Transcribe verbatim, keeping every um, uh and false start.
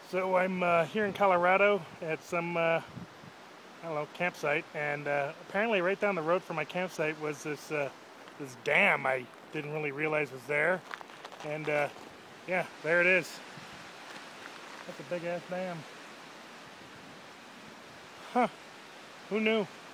So I'm uh, here in Colorado at some, uh, I don't know, campsite, and uh, apparently right down the road from my campsite was this uh, this dam I didn't really realize was there, and uh, yeah, there it is. That's a big ass dam. Huh, who knew?